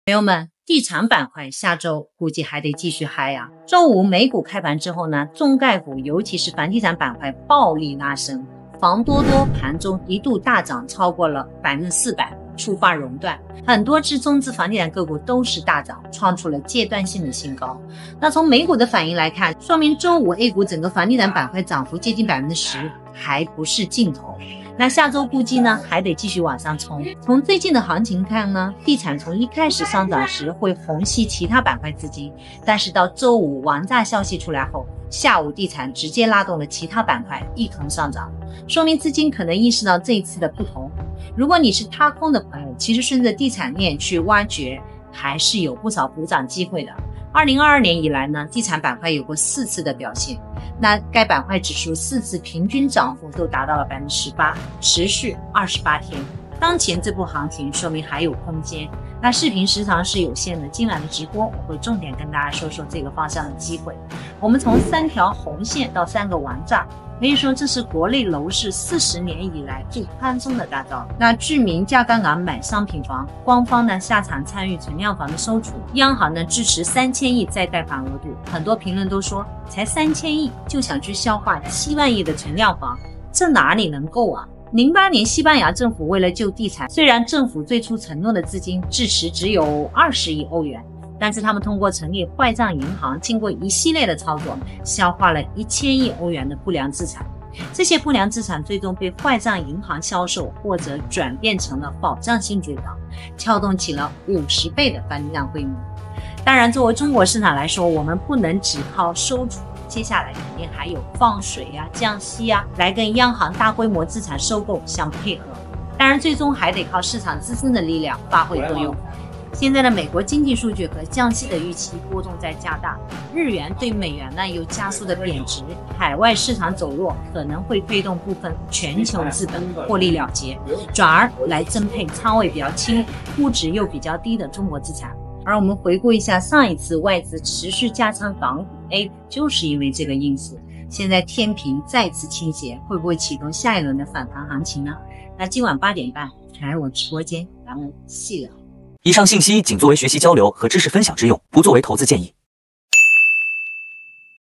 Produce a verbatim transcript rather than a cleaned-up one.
朋友们，地产板块下周估计还得继续嗨啊！周五美股开盘之后呢，中概股尤其是房地产板块暴力拉升，房多多盘中一度大涨超过了百分之四百，触发熔断，很多只中资房地产个股都是大涨，创出了阶段性的新高。那从美股的反应来看，说明周五 A 股整个房地产板块涨幅接近百分之十，还不是尽头。那下周估计呢，还得继续往上冲。从最近的行情看呢，地产从一开始上涨时会虹吸其他板块资金，但是到周五王炸消息出来后，下午地产直接拉动了其他板块一同上涨，说明资金可能意识到这一次的不同。如果你是踏空的朋友，其实顺着地产链去挖掘，还是有不少补涨机会的。二零二二年以来呢，地产板块有过四次的表现，那该板块指数四次平均涨幅都达到了百分之十八，持续二十八天。当前这波行情说明还有空间。那视频时长是有限的，今晚的直播我会重点跟大家说说这个方向的机会。我们从三条红线到三个王炸，可以说这是国内楼市四十年以来最宽松的大招。那居民加杠杆买商品房，官方呢下场参与存量房的收储，央行呢支持三千亿再贷款额度。很多评论都说，才三千亿就想去消化七万亿的存量房，这哪里能够啊？零八年西班牙政府为了救地产，虽然政府最初承诺的资金支持只有二十亿欧元，但是他们通过成立坏账银行，经过一系列的操作，消化了一千亿欧元的不良资产。这些不良资产最终被坏账银行销售或者转变成了保障性追缴，撬动起了五十倍的房地产规模。当然，作为中国市场来说，我们不能只靠收储，接下来肯定还有放水啊、降息啊，来跟央行大规模资产收购相配合。当然，最终还得靠市场自身的力量发挥作用。现在的美国经济数据和降息的预期波动在加大，日元对美元呢又加速的贬值，海外市场走弱可能会推动部分全球资本获利了结，转而来增配仓位比较轻、估值又比较低的中国资产。而我们回顾一下上一次外资持续加仓港股 A 股，就是因为这个因素。现在天平再次倾斜，会不会启动下一轮的反弹行情呢？那今晚八点半来我直播间，咱们细聊。 以上信息仅作为学习交流和知识分享之用，不作为投资建议。